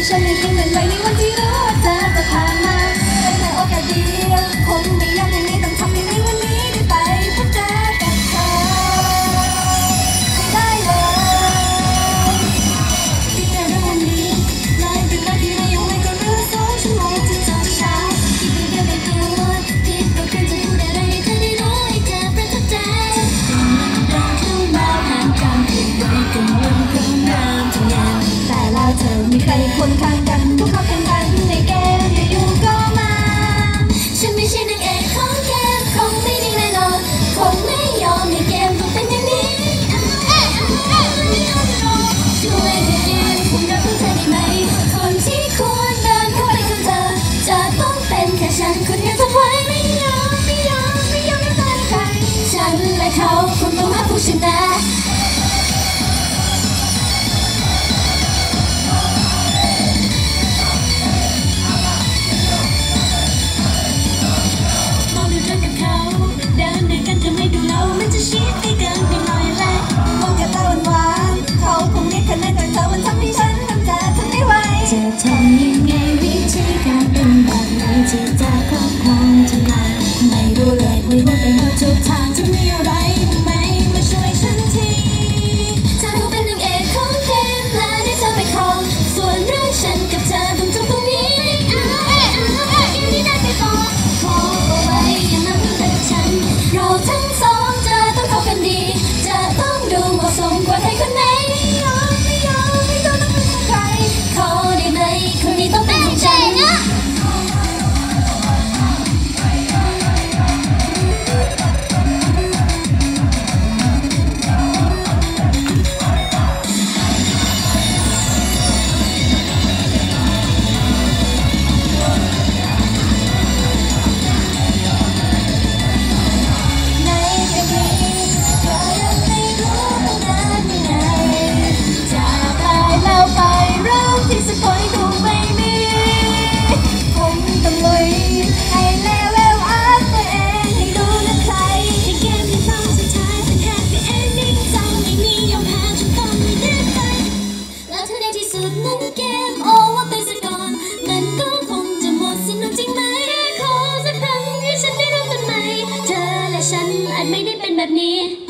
ฉันไม่ทิ้งมันไว้ในวันที่รู้ว่าเธอจะผ่านมาเป็นแค่โอกาสเดียวคงไม่ยากอย่างนี้ต้องทำให้ในวันนี้ได้ไปพบเจอกับเธอได้เลยที่เธอรู้วันนี้เลยเป็นนาทียังไม่ก็รู้2 ชั่วโมงที่เจอเช้าที่เดียวในตัวที่ต้องขึ้นจะพูดอะไรให้เธอได้รู้ให้เธอประทับใจเราเข้ามาผ่านการเปลี่ยนไปกันวันก็นานทั้งงานแต่แล้วเธอมีใครคนข้างกันพวกเขาแข่งขันในเกมอยู่ๆก็มาฉันไม่ใช่นางเอกของเกมคงไม่ดีแน่นอนคงไม่ยอมให้เกมต้องเป็นอย่างนี้ช่วยเกมคุณรักเธอได้ไหมคนที่ควรเดินเข้าไปกับเธอจะต้องเป็นแค่ฉันคนเดียวทำไว้ไม่ยอมให้ตายใครฉันและเขาคงต้องหาผู้ชนะมันจะชิดใกล้เกินไปหน่อยแหละมองแค่ตาหวานๆเขาคงเรียกคะแนนจากเธอมันทำให้ฉันทำเธอทนไม่ไหวจะทำยังไงวิธีการเป็นแบบไหนที่จะครอบครองเธอมาไม่รู้เลยไม่ว่าเป็นหมดทุกทางจะมีอะไรไหมมาช่วยฉันทีถ้าเธอเป็นนางเอกของเกมและได้เธอไปครองส่วนเรื่องฉันกับเธอต้องจบตรงนี้อย่างที่ได้ไปบอกขอเอาไว้อย่ามาเพิ่งเจอกับฉันเราทั้งสองกันดีจะต้องดูเหมาะสมกว่าใครคนไหนไม่ยอมไม่ต้องเป็นของใครขอได้ไหมคนนี้ต้องเป็นของฉันนั้นเกมโอเวอร์ไปซะก่อนมันก็คงจะหมดสิ้นจริงไหมขอสักครั้งให้ฉันได้รักกันไหมเธอและฉันอาจไม่ได้เป็นแบบนี้